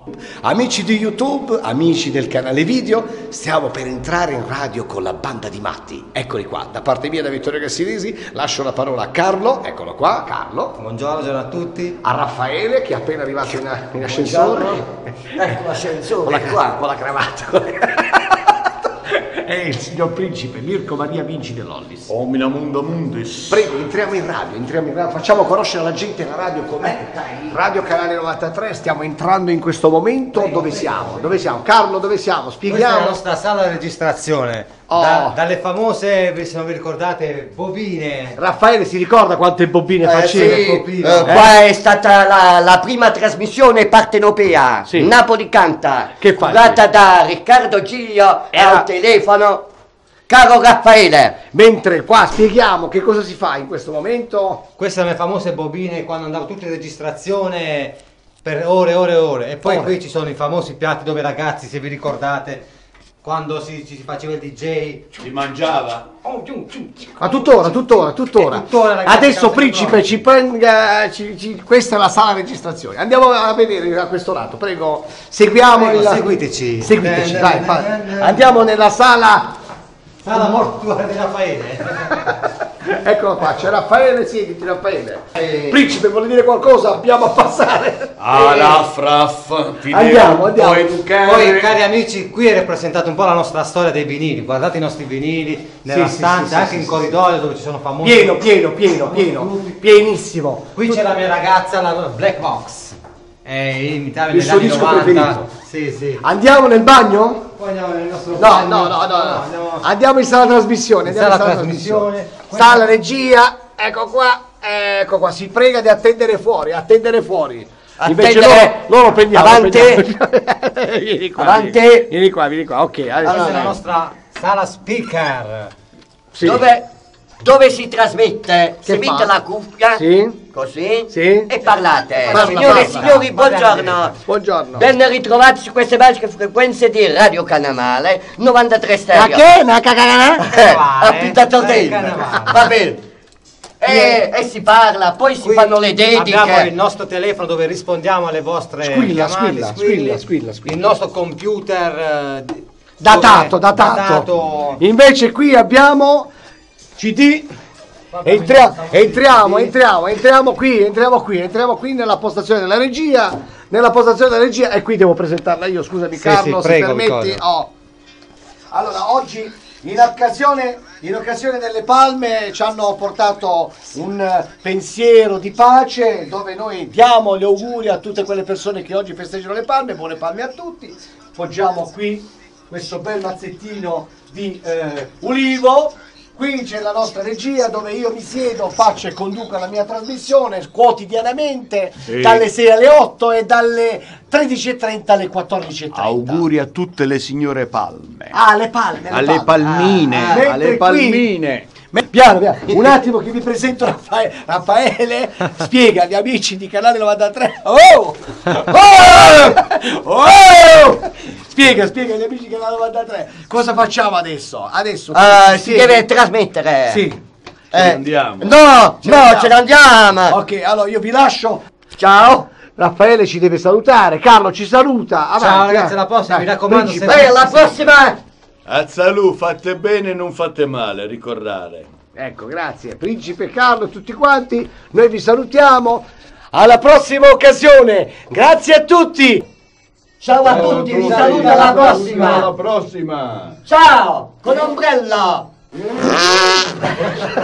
Amici di YouTube, amici del canale video, stiamo per entrare in radio con la banda di matti. Eccoli qua, da parte mia, da Vittorio Cassinesi, lascio la parola a Carlo, eccolo qua, Carlo. Buongiorno a tutti. A Raffaele, che è appena arrivato in ascensore. Ecco l'ascensore. Con la cravatta. È il signor principe Mirko Maria Vinci dell'Ollis. Omnia mundo mundis. Prego, entriamo in radio, facciamo conoscere alla gente la radio com'è. Radio Canale 93, stiamo entrando in questo momento. Prego, dove siamo? Dove siamo? Carlo, dove siamo? Spieghiamo. Questa è la nostra sala di registrazione. Dalle famose, se non vi ricordate, bobine. Raffaele si ricorda quante bobine faceva? Sì, qua è stata la prima trasmissione partenopea. Sì. Napoli canta. Che fai? Curata da Riccardo Giglio al telefono. Caro Raffaele. Mentre qua spieghiamo che cosa si fa in questo momento. Queste sono le famose bobine quando andavo tutte in registrazione per ore e ore e ore. E poi qui ci sono i famosi piatti dove, ragazzi, se vi ricordate, quando si faceva il DJ Si mangiava? Ma tuttora. Ragazzi, Adesso principe ci prenda, questa è la sala registrazione. Andiamo a vedere a questo lato, prego. Seguiamo Prego, il. seguiteci. Dai, andiamo nella sala. Sala mortuaria di Raffaele. Eccolo qua, c'è Raffaele, siediti Raffaele. Principe, vuole dire qualcosa? Abbiamo a passare. Raff, ti Andiamo. devo educare. Poi, cari amici, qui è rappresentata un po' la nostra storia dei vinili. Guardate i nostri vinili nella stanza, anche in corridoio dove ci sono famosi. Pieno, pienissimo. Qui c'è la mia ragazza, la Black Box. Imitava Il negli suo anni disco 90. preferito. Sì. Andiamo nel bagno? Poi andiamo nel nostro No. bagno. Andiamo in sala trasmissione. Sala regia, ecco qua, si prega di attendere fuori. Invece loro prendiamo. Avanti. Vieni qua, Avanti. vieni qua, ok. Questa è la nostra sala speaker. Sì. Dove si trasmette? Che Si mette fa? la cuffia. Sì. Così. Sì. E parlate. Parla, Signore e parla. signori, buongiorno. Buongiorno. Ben ritrovati su queste magiche frequenze di Radio Canamale 93 stereo. Ma che? Appitato te. Canamale. Va bene. E si parla, poi si Qui fanno le dediche. Abbiamo il nostro telefono dove rispondiamo alle vostre chiamate. Squilla. Il nostro computer Datato. Invece qui abbiamo CD. Entriamo qui nella postazione della regia. E qui devo presentarla io, scusami Carlo, se prego, permetti. Allora, oggi in occasione delle palme ci hanno portato un pensiero di pace dove noi diamo gli auguri a tutte quelle persone che oggi festeggiano le palme. Buone palme a tutti. Poggiamo qui questo bel mazzettino di ulivo. Qui c'è la nostra regia dove io mi siedo, faccio e conduco la mia trasmissione quotidianamente dalle 6 alle 8 e dalle 13:30 alle 14:30. Auguri a tutte le signore palme. Le palme. Alle palmine. Alle palmine. Piano, un attimo che vi presento Raffaele, spiega agli amici di Canale 93. Spiega agli amici di Canale 93. Cosa facciamo adesso? Si deve trasmettere. Sì. Andiamo. No, ce ne andiamo. Ok, allora io vi lascio. Ciao. Raffaele ci deve salutare. Carlo ci saluta. Avanti, Ciao ragazzi, alla prossima, mi raccomando. Alla prossima. A salù, fate bene, non fate male, ricordare. Ecco, grazie. Principe Carlo e tutti quanti. Noi vi salutiamo. Alla prossima occasione. Grazie a tutti. Ciao a tutti, vi saluto alla prossima. Alla prossima. Ciao, con ombrello.